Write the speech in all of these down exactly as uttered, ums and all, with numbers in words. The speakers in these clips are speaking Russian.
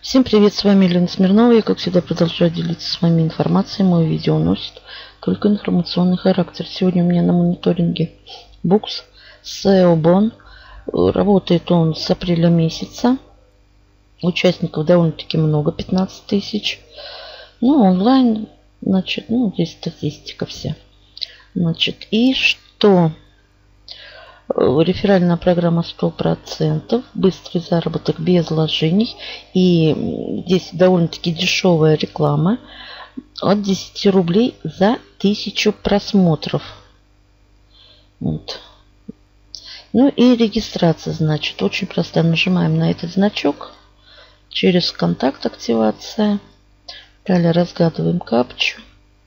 Всем привет, с вами Елена Смирнова. Я, как всегда, продолжаю делиться с вами информацией. Мое видео носит только информационный характер. Сегодня у меня на мониторинге букс Seobon. Работает он с апреля месяца. Участников довольно-таки много, пятнадцать тысяч. Ну, онлайн, значит, ну, здесь статистика вся. Значит, и что? Реферальная программа сто процентов, быстрый заработок без вложений. И здесь довольно-таки дешевая реклама. От десяти рублей за тысячу просмотров. Вот. Ну и регистрация, значит, очень просто. Нажимаем на этот значок. Через контакт активация. Далее разгадываем капчу.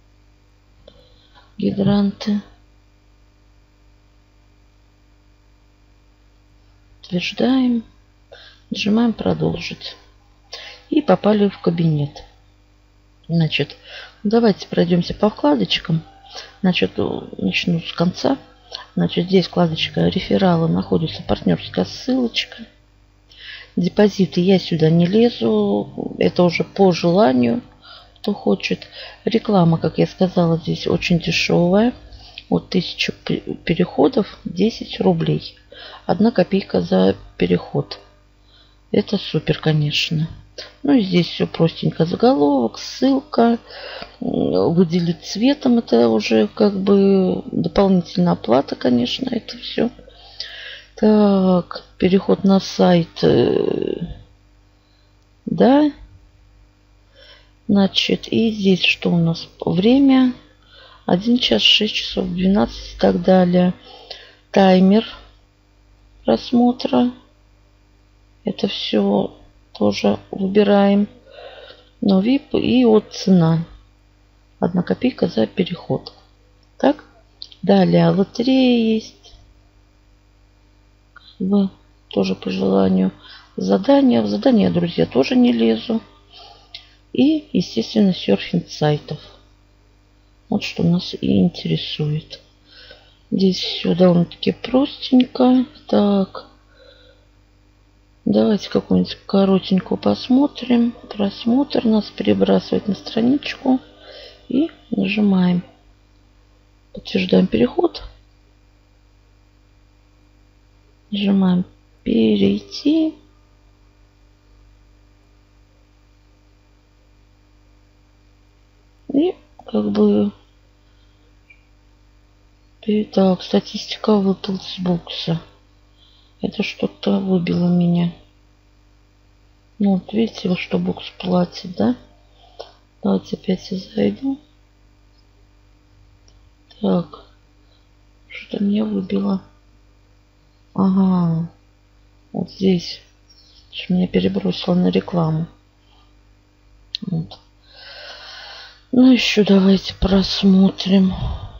Гидранты. Утверждаем. Нажимаем продолжить. И попали в кабинет. Значит, давайте пройдемся по вкладочкам. Значит, начну с конца. Значит, здесь вкладочка реферала, находится партнерская ссылочка. Депозиты я сюда не лезу. Это уже по желанию, кто хочет. Реклама, как я сказала, здесь очень дешевая. Вот тысячу переходов, десять рублей. Одна копейка за переход. Это супер, конечно. Ну и здесь все простенько. Заголовок, ссылка. Выделить цветом. Это уже как бы дополнительная оплата, конечно. Это все. Так, переход на сайт. Да. Значит, и здесь что у нас? Время. один час, шесть часов, двенадцать и так далее. Таймер просмотра. Это все тоже выбираем. Но вип и вот цена. Одна копейка за переход. Так. Далее лотерея есть. Как бы тоже по желанию. Задания. В задания, друзья, тоже не лезу. И, естественно, серфинг сайтов. Вот что нас и интересует. Здесь все довольно-таки простенько. Так. Давайте какую-нибудь коротенькую посмотрим. Просмотр нас перебрасывает на страничку. И нажимаем. Подтверждаем переход. Нажимаем перейти. И как бы... Так, статистика выплат с букса. Это что-то выбило меня. Ну, вот видите, вот что букс платит, да? Давайте опять я зайду. Так. Что-то меня выбило. Ага. Вот здесь. Меня перебросило на рекламу. Вот. Ну, еще давайте просмотрим.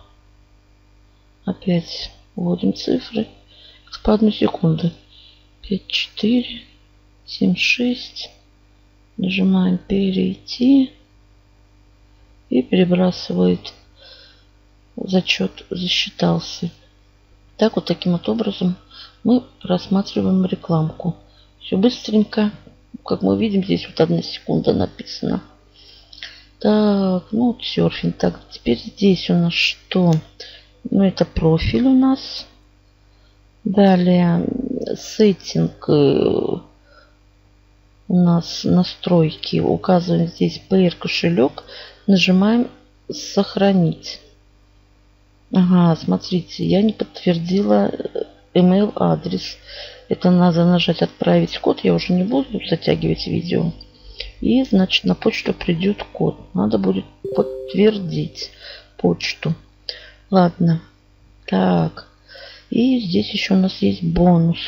Опять вводим цифры. По одну секунду. пять, четыре, семь, шесть. Нажимаем перейти. И перебрасывает. Зачет засчитался. Так вот таким вот образом мы просматриваем рекламку. Все быстренько. Как мы видим, здесь вот одна секунда написано. Так, ну вот серфинг. Так, теперь здесь у нас что? Ну, это профиль у нас. Далее сеттинг. У нас настройки. Указываем здесь пэ эр кошелек. Нажимаем сохранить. Ага, смотрите, я не подтвердила email адрес. Это надо нажать отправить код. Я уже не буду затягивать видео. И, значит, на почту придет код. Надо будет подтвердить почту. Ладно. Так. И здесь еще у нас есть бонус.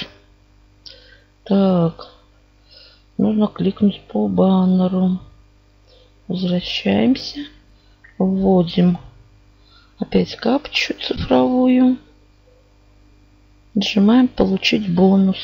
Так. Нужно кликнуть по баннеру. Возвращаемся. Вводим опять капчу цифровую. Нажимаем получить бонус.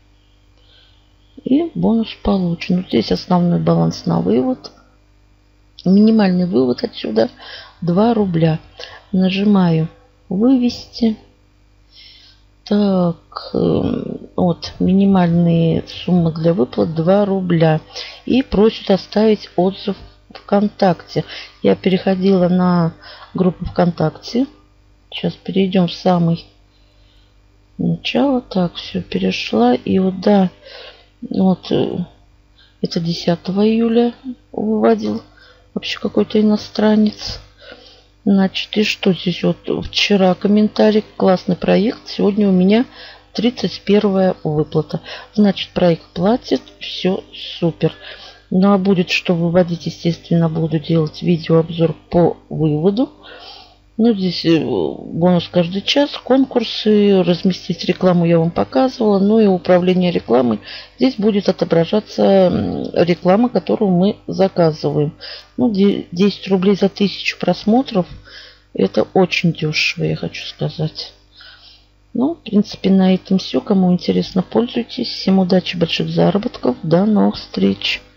И бонус получен. Вот здесь основной баланс на вывод. Минимальный вывод отсюда два рубля. Нажимаю вывести. Так, вот, минимальные суммы для выплат два рубля. И просят оставить отзыв ВКонтакте. Я переходила на группу ВКонтакте. Сейчас перейдем в самый начало. Так, все, перешла. И вот, да, вот, это десятого июля выводил вообще какой-то иностранец. Значит, и что здесь? Вот вчера комментарий. Классный проект. Сегодня у меня тридцать первая выплата. Значит, проект платит. Все супер. Ну, а будет что выводить, естественно, буду делать видеообзор по выводу. Ну, здесь бонус каждый час, конкурсы, разместить рекламу я вам показывала. Ну и управление рекламой. Здесь будет отображаться реклама, которую мы заказываем. Ну, десять рублей за тысячу просмотров. Это очень дешево, я хочу сказать. Ну, в принципе, на этом все. Кому интересно, пользуйтесь. Всем удачи, больших заработков. До новых встреч.